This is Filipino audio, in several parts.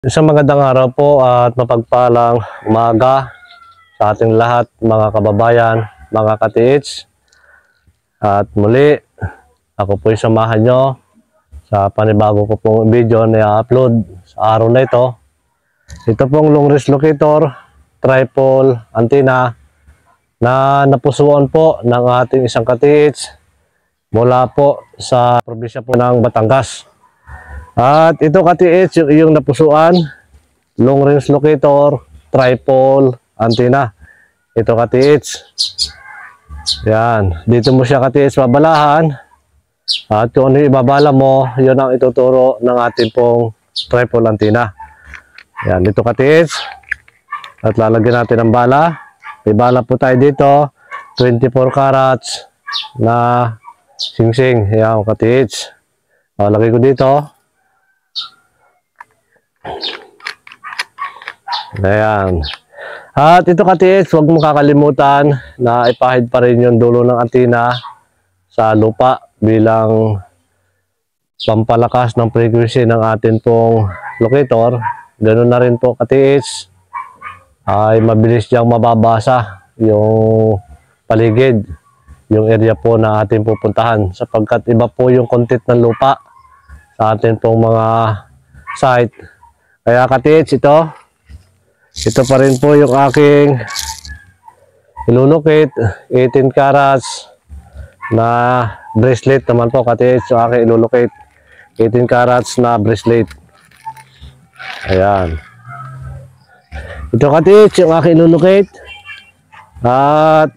Isang magandang araw po at mapagpalang umaga sa ating lahat mga kababayan, mga ka-TH. At muli, ako po'y samahan nyo sa panibago ko pong video na i-upload sa araw na ito. Ito pong long range locator, tripod, antenna na napusuan po ng ating isang ka-TH mula po sa probinsya po ng Batangas. At ito ka-TH yung napusuan, long range locator, tripod, antenna. Ito ka-TH. Yan, dito mo siya ka-TH babalahan. At kung ano yung ibabala mo, yun ang ituturo ng ating pong tripod antenna. Yan, dito ka-TH. At lalagyan natin ng bala. May bala po tayo dito, 24 carats na singsing. Yan, ka-TH. Lagay ko dito. Ayan. At ito ka-TH, huwag mong kakalimutan na ipahid pa rin yung dulo ng antenna sa lupa bilang pampalakas ng frequency ng atin pong locator. Ganun na rin po ka-TH, ay mabilis diyang mababasa yung paligid, yung area po na atin pupuntahan, sapagkat iba po yung content ng lupa sa atin pong mga site. Kaya ka-TH, ito pa rin po yung aking ilulukit, 18 carats na bracelet naman po ka-TH, yung aking ilulukit, 18 carats na bracelet. Ayan. Ito ka-TH, yung aking ilulukit. At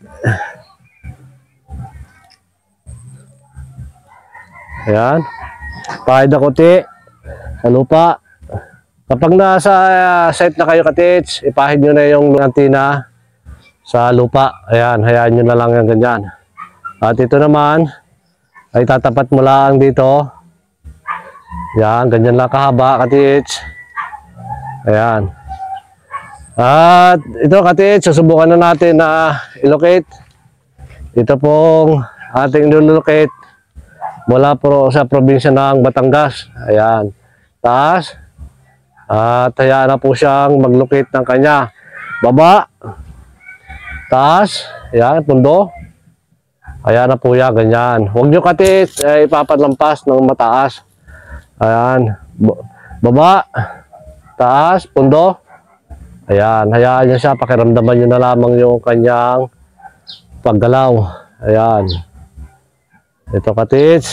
ayan, pahid na kuti sa lupa. Kapag nasa site na kayo ka-TH, ipahid nyo na yung antenna sa lupa. Ayan, hayaan nyo na lang yung ganyan. At ito naman, ay tatapat mo lang dito. Ayan, ganyan lang kahaba ka-TH. Ayan. At ito ka-TH, susubukan na natin na ilocate. Ito pong ating ilulocate mula po sa probinsya ng Batangas. Ayan, taas. At hayaan na po siyang mag-locate ng kanya baba, taas, ayan, pundo. Ayan na po yan, ganyan. Huwag nyo ka-TH ipapadlampas ng mataas. Ayan, baba, taas, pundo. Ayan, hayaan nyo siya, pakiramdaman nyo na lamang yung kanyang paggalaw. Ayan, ito ka-TH.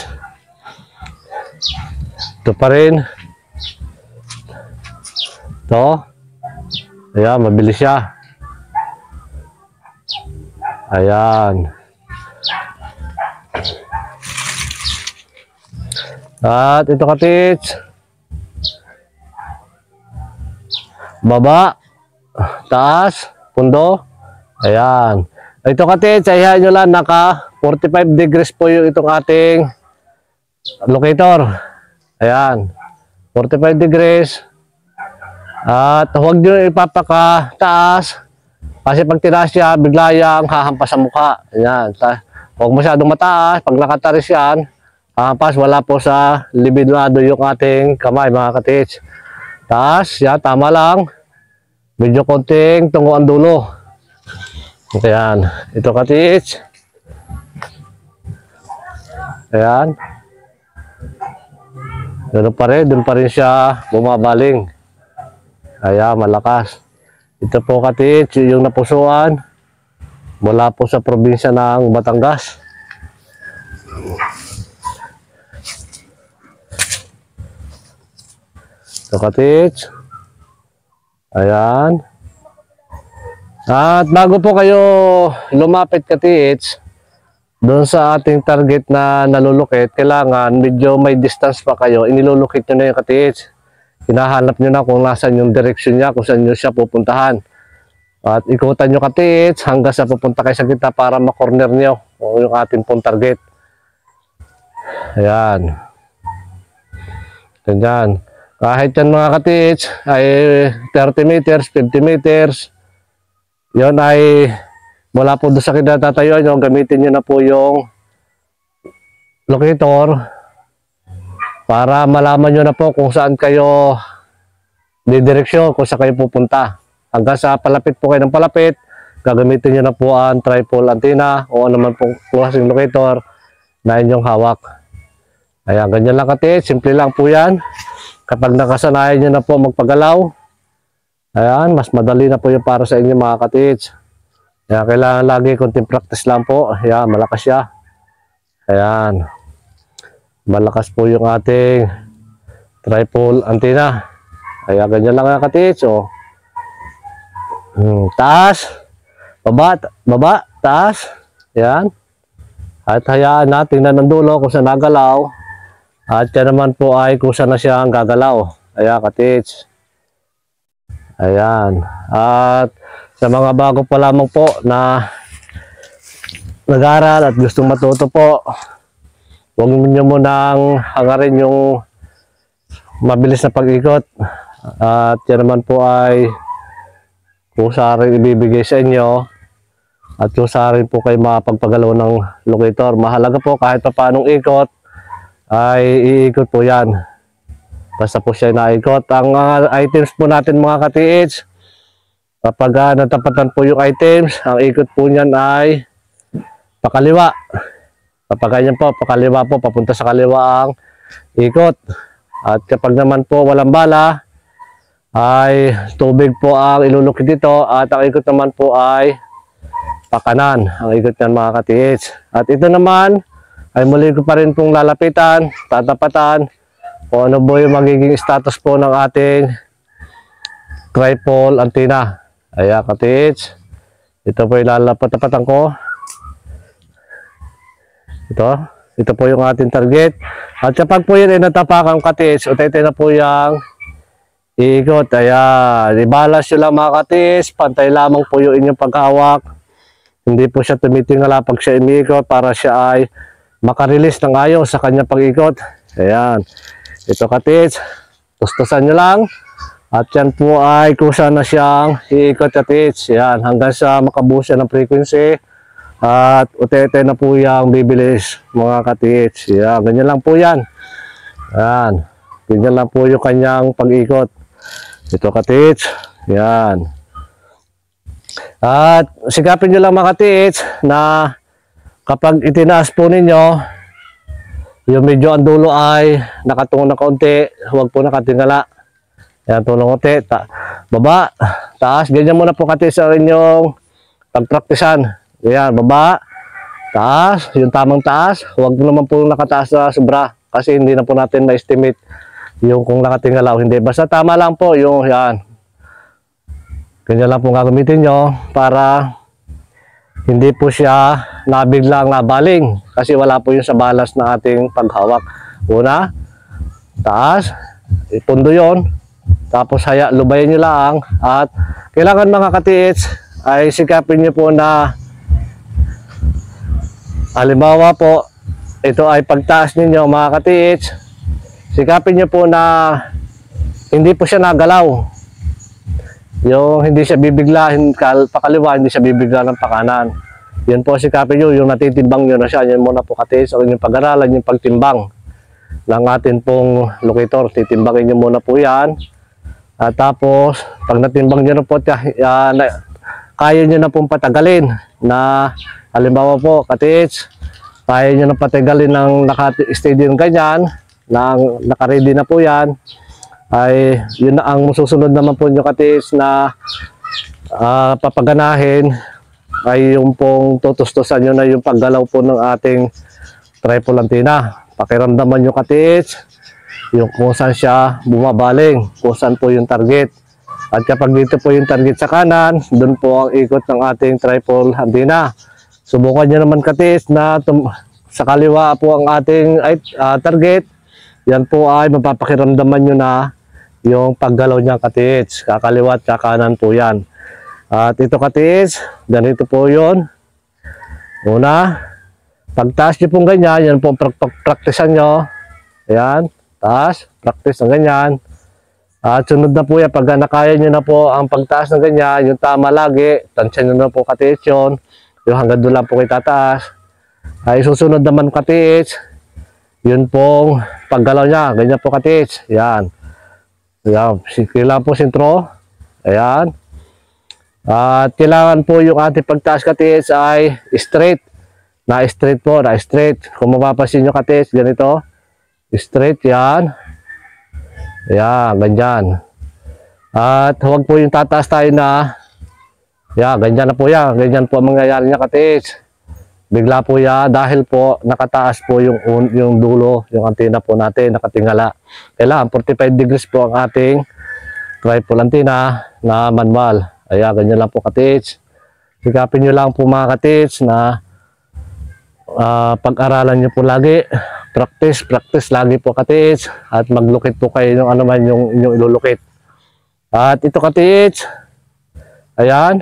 Ito pa rin. Ito. Ayan, mabilis siya. Ayan. At ito ka-TH. Baba, taas, pundo. Ayan. Ito ka-TH, ayan nyo lang, naka 45 degrees po yung itong ating locator. Ayan. 45 degrees. At huwag nyo ipapakataas kasi pag tinaas siya, bigla yung hahampas sa mukha. Ayan. Huwag masyadong mataas. Pag nakataris yan, hahampas, wala po sa libidado yung ating kamay, mga ka-TH. Taas, yan, tama lang. Medyo konting tungo ang dulo. Ayan. Ito ka-TH. Ayan. Doon pa rin siya bumabaling. Ayan, malakas. Ito po ka-TH, yung napusuan mula po sa probinsya ng Batangas. Ito ka-TH. Ayan. At bago po kayo lumapit ka-TH doon sa ating target na nalulukit, kailangan medyo may distance pa kayo. Inilulukit nyo na yung ka-TH. Hinahanap nyo na kung nasan yung direction niya, kung saan nyo siya pupuntahan. At ikutan nyo ka-TH hanggang sa pupunta kayo sa gitna para makorner nyo yung ating pong target. Ayan. Ganyan. Kahit yan mga ka-TH ay 30 meters, 50 meters, yun ay mula po doon sa kinatatayuan nyo, gamitin nyo na po yung locator para malaman nyo na po kung saan kayo didireksyon kung saan kayo pupunta. Hanggang sa palapit po kayo ng palapit, gagamitin nyo na po ang tripod antenna o ano man pong klaseng locator na inyong hawak. Ayan, ganyan lang katits, simple lang po yan. Kapag nakasanayan nyo na po magpagalaw, ayan, mas madali na po yung para sa inyo mga katits. Ayan, kailangan lagi konting practice lang po. Ayan, malakas siya. Ayan, malakas po yung ating tripod antenna. Ayan, ganyan lang mga katits. O, taas, baba, baba, taas. Ayan. At hayaan natin na ng dulo kung saan nagalaw. At yan naman po ay kung saan na siya ang gagalaw. Ayan, katits. Ayan. At sa mga bago pa lamang po na nag-aaral at gustong matuto po, huwag niyo munang hangarin yung mabilis na pag-ikot. At yan naman po ay kusa rin ibibigay sa inyo. At kusa rin po kayo mapagpagalaw ng locator. Mahalaga po kahit pa paanong ikot, ay iikot po yan. Basta po siya naikot. Ang items po natin mga ka-TH, kapag natapatan po yung items, ang ikot po niyan ay pakaliwa. Kapag ganyan po, pakaliwa po, papunta sa kaliwa ang ikot. At kapag naman po walang bala, ay tubig po ang ilulukit dito. At ang ikot naman po ay pakanan. Ang ikot niyan mga ka-TH. At ito naman, ay muli ko pa rin pong lalapitan, tatapatan, kung ano po yung magiging status po ng ating tripod antenna. Ayan, katits. Ito po yung lalapatapatan ko. Ito po yung ating target. At kapag po yun ay natapakan katits, utay-tay na po yung iikot. Ayan, i-balance nyo lang mga katits, pantay lamang po yung inyong paghawak. Hindi po siya tumitingala pag siya imiikot para siya ay makarelease ng ayos sa kanyang pag-ikot. Ayan. Ito katits. Tustusan nyo lang. At yan po ay kusa na siyang iikot katits. Ayan. Hanggang sa makabuo siya ng frequency. At ute-ute na po yung bibilis mga katits. Ayan. Ganyan lang po yan. Ayan. Ganyan lang po yung kanyang pag-ikot. Ito katits. Ayan. At sikapin nyo lang mga katits na kapag itinaas po ninyo, yung medyo ang dulo ay nakatungo na kaunti, huwag po nakatingala. Yan, tulong konti. Baba, taas. Ganyan muna po kati sa inyong pagpraktisan. Yan, baba, taas. Yung tamang taas. Huwag naman po nakataas na sobra. Kasi hindi na po natin ma-estimate yung kung nakatingala o hindi. Basta tama lang po yung yan. Ganyan lang po gagamitin nyo para hindi po siya nabiglang nabaling kasi wala po yung sa balas na ating paghawak. Una, taas, ipundo yon, tapos lubayan nyo lang at kailangan mga ka-TH ay sikapin nyo po na halimbawa po, ito ay pagtaas ninyo mga ka-TH, sikapin nyo po na hindi po siya nagalaw. Yung hindi siya bibigla, pakaliwa, hindi siya bibigla ng pakanan. Yan po sikapin nyo, yung natitimbang nyo na siya. Yan muna po katis, o yung pag-aralan, yung pagtimbang ng atin pong locator. Titimbangin nyo muna po yan. At tapos, pag natimbang nyo na po, kaya nyo na pong patagalin. Na, halimbawa po, katis, kaya nyo na patagalin ng naka-steady ng ganyan, naka-ready na po yan. Ay yun na ang susunod naman po nyo katis na papaganahin ay yung pong tutustusan nyo na yung paggalaw po ng ating tripod antenna. Pakiramdaman nyo katis yung kung saan siya bumabaling, kung saan po yung target. At kapag dito po yung target sa kanan, doon po ang ikot ng ating tripod antenna. Subukan nyo naman katis na sa kaliwa po ang ating target. Yan po ay mapapakiramdaman nyo na yung paggalaw niya katits, kakaliwat, kakanan po yan. At ito katits, ganito po yun. Una, pagtaas nyo pong ganyan, yan po praktisan nyo. Ayan, taas, practice ng ganyan. At sunod na po yan, pag nakaya nyo na po ang pagtaas ng ganyan, yung tama lagi, tansyan nyo na po katits yun. Yung hanggang doon lang po kayo tataas. Ay susunod naman katits, yun pong paggalaw niya, ganyan po katits. Yan. Ayan, kailangan po sentro. Ayan. At kailangan po yung ating pagtaas katits ay straight. Na-straight po, na-straight. Kung mapapansin nyo katits, ganito. Straight yan. Ayan, ganyan. At huwag po yung tataas tayo na, yan, ganyan na po yan. Ganyan po ang mangyayari niya katits. Bigla po yan dahil po nakataas po yung dulo, yung antena po natin, nakatingala. Kailangan 45 degrees po ang ating tripod antena na manual. Ayan, ganyan lang po katits. Sikapin nyo lang po mga katits na pag-aralan nyo po lagi. Practice lagi po katits. At maglukit po kayo ng ano man yung ilulukit. At ito katits. Ayan.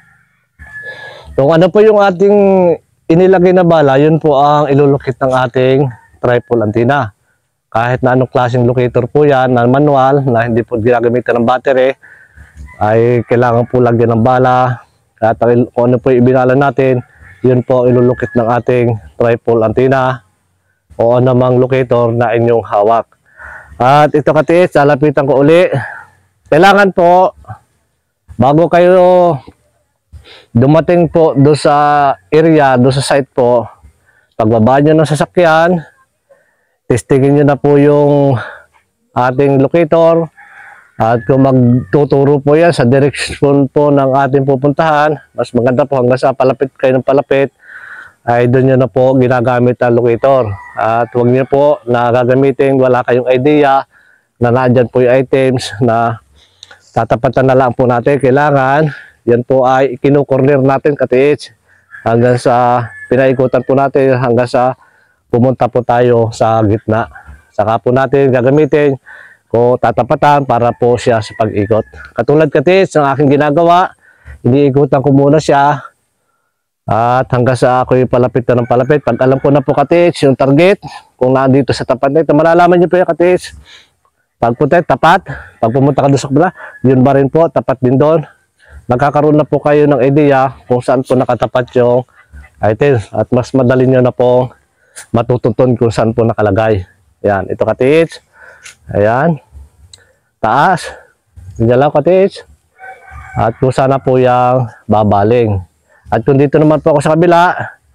Kung ano po yung ating inilagay na bala, yun po ang ilulukit ng ating tripod antena. Kahit na anong klaseng locator po yan, na manual, na hindi po ginagamitan ng battery, ay kailangan po lagyan ng bala. At kung ano po yung ibinala natin, yun po ilulukit ng ating tripod antena o anumang locator na inyong hawak. At ito katits, lalapitan ko uli. Kailangan po, bago kayo dumating po do sa area, do sa site po, pagbaba nyo ng sasakyan, testingin nyo na po yung ating locator. At kung magtuturo po yan sa direction po ng ating pupuntahan, mas maganda po hanggang sa palapit kayo ng palapit, ay doon nyo na po ginagamit ang locator. At huwag nyo po na gagamitin, wala kayong idea na nandyan po yung items na tatapatan na lang po natin. Kailangan, yan po ay kinukorner natin katits hanggang sa pinaikutan po natin hanggang sa pumunta po tayo sa gitna. Saka po natin gagamitin ko tatapatan para po siya sa pag-ikot. Katulad katits ng aking ginagawa, iniikutan ko muna siya at hanggang sa ako yung palapit na ng palapit. Pag alam ko na po katits yung target, kung nandito sa tapat na ito, malalaman nyo po yung katits. Pag punta tapat, pag pumunta ka doon sa kabila, yun ba rin po, tapat din doon. Magkakaroon na po kayo ng idea kung saan po nakatapat yung items at mas madali nyo na po matutuntun kung saan po nakalagay. Yan, ito katits. Ayan, taas, ganyan lang katits. At kung sana po yung babaling. At kung dito naman po ako sa kabila,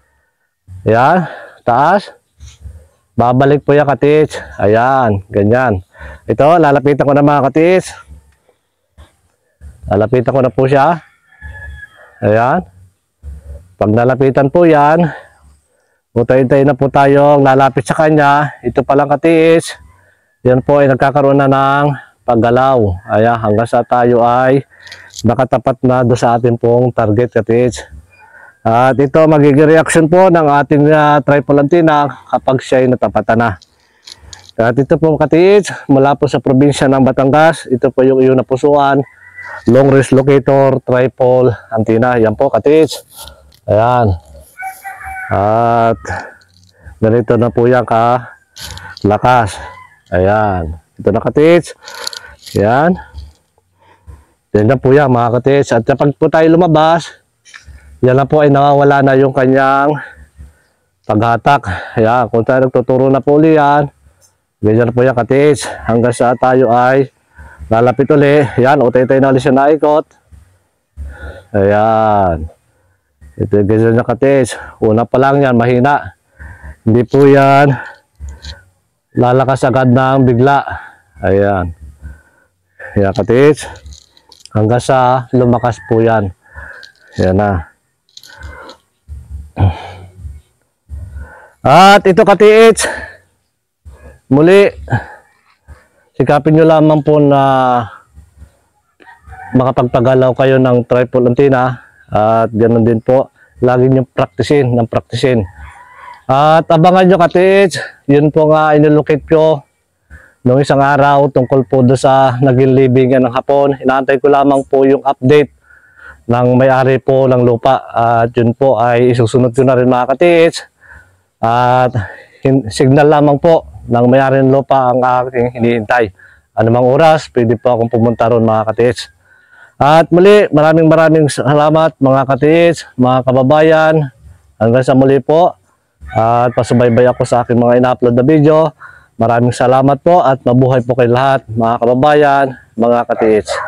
ayan, taas, babalik po yung katits. Ayan, ganyan. Ito, lalapitan ko na mga katits. Lalapitan ko na po siya. Ayan. Pag nalapitan po yan, utay-utay na po tayong lalapit sa kanya. Ito palang katits. Yan po ay nagkakaroon na ng paggalaw. Ayan, hanggang sa tayo ay nakatapat na do sa ating pong target katits. At ito magiging reaction po ng ating tripod antena kapag siya ay natapatan na. At ito po katits, mula po sa probinsya ng Batangas, ito po yung iyong napusuan, long range locator, tripod antena. Yan po katits. Ayan. At ganito na po yan lakas. Ayan. Ito na katits. Ayan. Yan na po yan mga katits. At kapag po tayo lumabas, yan na po ay nawawala na yung kanyang paghatak. Ayan. Kung tayo nagtuturo na po uli yan, ganyan na po yan katits. Hanggang sa tayo ay lalapit uli. Ayan. Utay-tay na ulit siya naikot. Ayan. Ito ganyan na katits. Una pa lang yan, mahina. Hindi po yan lalakas agad ng bigla. Ayan. Ayan katits. Hanggang sa lumakas po yan. Ayan na. At ito katits. Muli. Sikapin nyo lamang po na makapagpagalaw kayo ng tripod antena. At ganoon din po. Lagi nyo practicein ng practicein. At abangan nyo katits, yun po nga inilukit ko noong isang araw tungkol po doon sa naging libingan ng hapon. Inaantay ko lamang po yung update ng may-ari po ng lupa. At yun po ay isusunod ko na rin mga katits. At signal lamang po ng may-ari ng lupa ang aking hinihintay. Anumang oras, pwede po akong pumunta ron mga katits. At muli, maraming salamat mga katits, mga kababayan. Hanggang sa muli po. At pasubaybay ako sa aking mga ina-upload na video. Maraming salamat po at mabuhay po kayo lahat, mga kababayan, mga katiits.